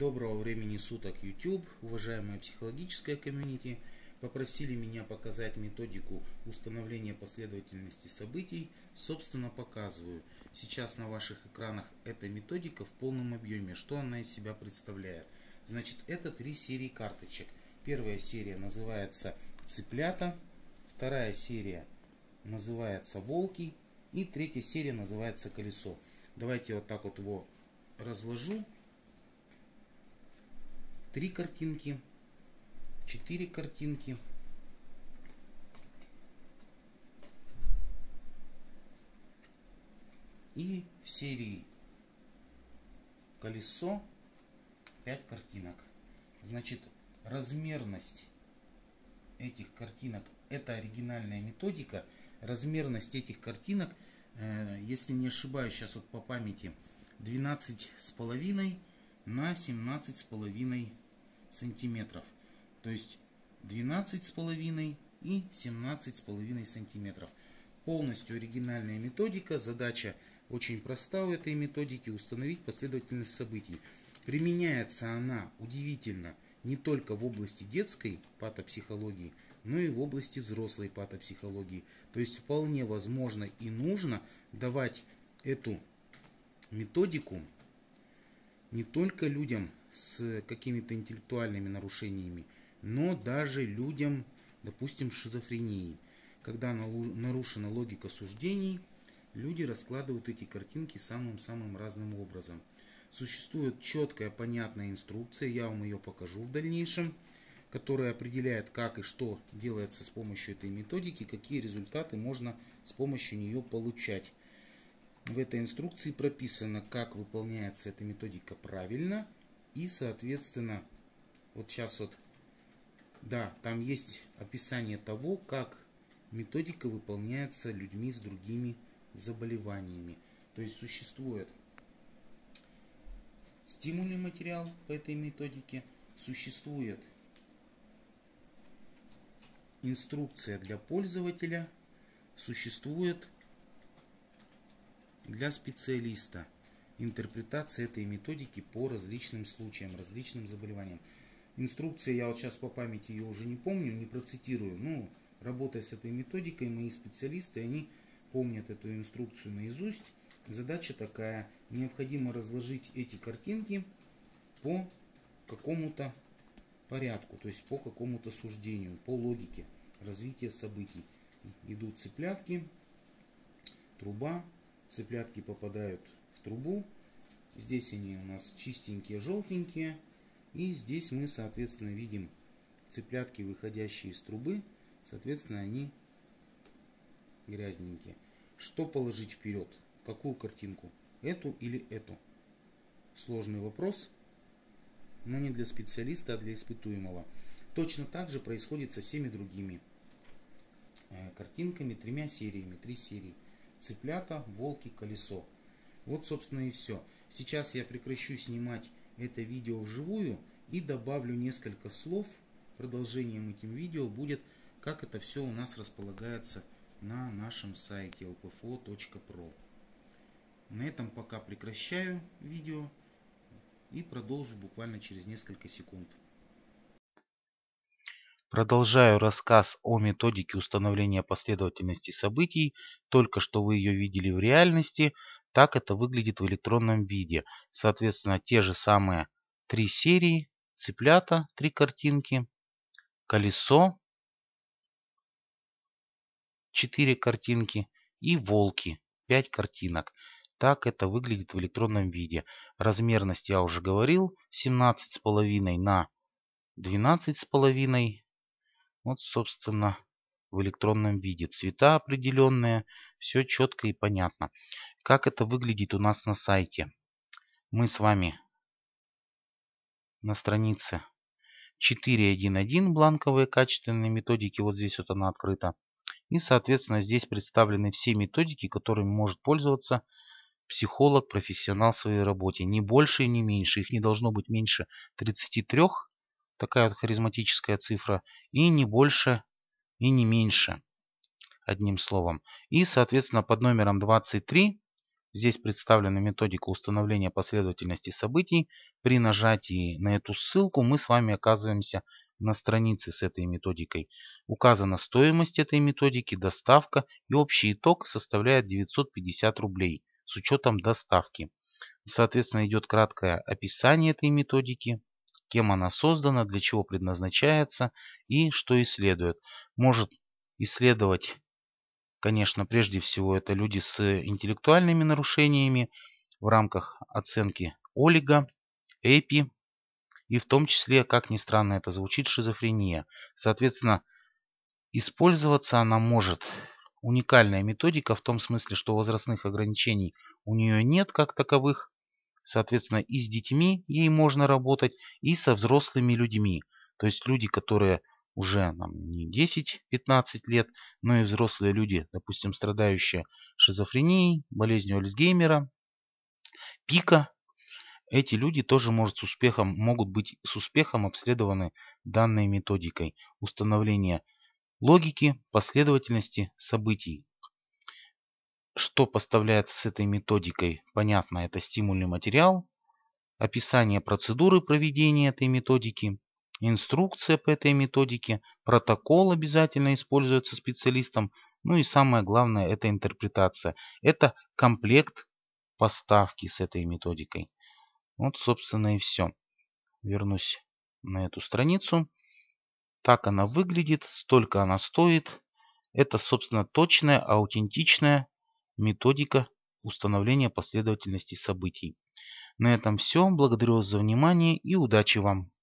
Доброго времени суток, YouTube, уважаемая психологическая комьюнити. Попросили меня показать методику установления последовательности событий. Собственно, показываю. Сейчас на ваших экранах эта методика в полном объеме. Что она из себя представляет? Значит, это 3 серии карточек. Первая серия называется «Цыплята», вторая серия называется «Волки» и третья серия называется «Колесо». Давайте вот так вот его разложу. 3 картинки, 4 картинки. И в серии «Колесо» 5 картинок. Значит, размерность этих картинок, это оригинальная методика. Размерность этих картинок, если не ошибаюсь, сейчас вот по памяти, 12,5 на 17,5 сантиметров. То есть 12,5 и 17,5 сантиметров. Полностью оригинальная методика. Задача очень проста у этой методики: установить последовательность событий. Применяется она, удивительно, не только в области детской патопсихологии, но и в области взрослой патопсихологии. То есть вполне возможно и нужно давать эту методику не только людям с какими-то интеллектуальными нарушениями, но даже людям, допустим, с шизофренией. Когда нарушена логика суждений, люди раскладывают эти картинки самым-самым разным образом. Существует четкая, понятная инструкция, я вам ее покажу в дальнейшем, которая определяет, как и что делается с помощью этой методики, какие результаты можно с помощью нее получать. В этой инструкции прописано, как выполняется эта методика правильно. И, соответственно, вот сейчас вот, да, там есть описание того, как методика выполняется людьми с другими заболеваниями. То есть существует стимульный материал по этой методике, существует инструкция для пользователя, существует для специалиста интерпретация этой методики по различным случаям, различным заболеваниям. Инструкция, я вот сейчас по памяти ее уже не помню, не процитирую. Но работая с этой методикой, мои специалисты, они помнят эту инструкцию наизусть. Задача такая: необходимо разложить эти картинки по какому-то порядку, то есть по какому-то суждению, по логике развития событий. Идут цыплятки, труба, цыплятки попадают в трубу. Здесь они у нас чистенькие, желтенькие. И здесь мы, соответственно, видим цыплятки, выходящие из трубы. Соответственно, они грязненькие. Что положить вперед? Какую картинку? Эту или эту? Сложный вопрос, но не для специалиста, а для испытуемого. Точно так же происходит со всеми другими картинками, 3 сериями, 3 серии. Цыплята, волки, колесо. Вот, собственно, и все. Сейчас я прекращу снимать это видео вживую и добавлю несколько слов. Продолжением этим видео будет, как это все у нас располагается на нашем сайте lpfo.pro. На этом пока прекращаю видео и продолжу буквально через несколько секунд. Продолжаю рассказ о методике установления последовательности событий. Только что вы ее видели в реальности. Так это выглядит в электронном виде. Соответственно, те же самые 3 серии. Цыплята, 3 картинки. Колесо, 4 картинки. И волки, 5 картинок. Так это выглядит в электронном виде. Размерность я уже говорил. 17,5 на 12,5. Вот, собственно, в электронном виде. Цвета определенные. Все четко и понятно. Как это выглядит у нас на сайте? Мы с вами на странице 4.1.1 бланковые качественные методики. Вот здесь вот она открыта. И, соответственно, здесь представлены все методики, которыми может пользоваться психолог, профессионал в своей работе. Ни больше и не меньше. Их не должно быть меньше 33. Такая вот харизматическая цифра. И не больше и не меньше. Одним словом. И, соответственно, под номером 23 Здесь представлена методика установления последовательности событий. При нажатии на эту ссылку мы с вами оказываемся на странице с этой методикой. Указана стоимость этой методики, доставка, и общий итог составляет 950 рублей с учетом доставки. Соответственно, идет краткое описание этой методики, кем она создана, для чего предназначается и что исследует. Может исследовать, конечно, прежде всего это люди с интеллектуальными нарушениями в рамках оценки Олига, ЭПИ и в том числе, как ни странно это звучит, шизофрения. Соответственно, использоваться она может. Уникальная методика в том смысле, что возрастных ограничений у нее нет как таковых. Соответственно, и с детьми ей можно работать, и со взрослыми людьми. То есть люди, которые уже не 10-15 лет, но и взрослые люди, допустим, страдающие шизофренией, болезнью Альцгеймера, пика. Эти люди тоже могут быть с успехом обследованы данной методикой установления логики, последовательности событий. Что поставляется с этой методикой? Понятно, это стимульный материал, описание процедуры проведения этой методики, инструкция по этой методике, протокол обязательно используется специалистом, ну и самое главное, это интерпретация. Это комплект поставки с этой методикой. Вот, собственно, и все. Вернусь на эту страницу. Так она выглядит, столько она стоит. Это, собственно, точная, аутентичная методика установления последовательности событий. На этом все. Благодарю вас за внимание и удачи вам!